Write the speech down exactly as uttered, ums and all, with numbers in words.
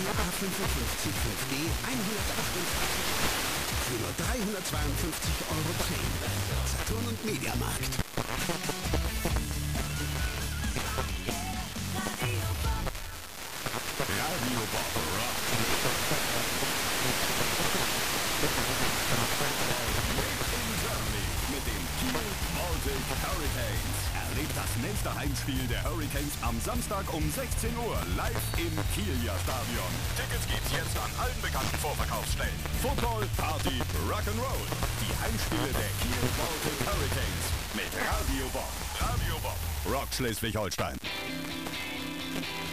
A fünfundfünfzig fünf D hundertachtundachtzig für nur dreihundertzweiundfünfzig Euro Prämie. Saturn und Mediamarkt. Radio Bob Rock. Mit den Kiel Baltic Hurricanes. Erlebt das nächste Heimspiel der Hurricanes am Samstag um sechzehn Uhr live im Kieler Stadion. Tickets gibt's jetzt an allen bekannten Vorverkaufsstellen. Football, Party, Rock'n'Roll. Die Heimspiele der Kiel Baltic Hurricanes mit Radio Bob. Radio Bob. Rock Schleswig-Holstein.